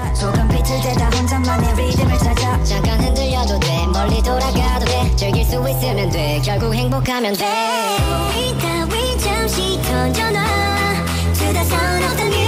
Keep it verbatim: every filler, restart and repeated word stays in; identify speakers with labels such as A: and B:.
A: 조금 비틀대다 혼자만의 리듬을 찾아
B: 잠깐 흔들려도 돼 멀리 돌아가도 돼 즐길 수 있으면 돼 결국 행복하면 돼
A: 이 따윈 잠시 던져놔 To the sound of the music